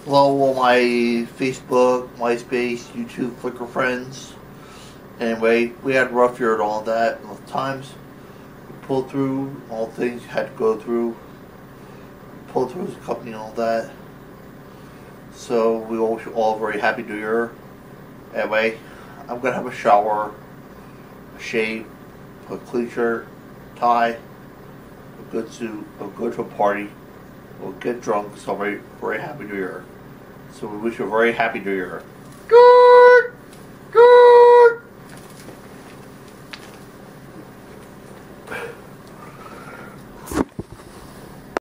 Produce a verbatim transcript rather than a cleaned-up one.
Hello, all my Facebook, MySpace, YouTube, Flickr friends. Anyway, we had a rough year and all that. And with times, we pulled through all the things you had to go through. We pulled through as a company and all that. So we all all very happy New Year. Anyway, I'm gonna have a shower, a shave, a clean shirt, tie, a good suit, a go to a party. We'll get drunk, celebrate very happy New Year. So we wish you a very happy New Year.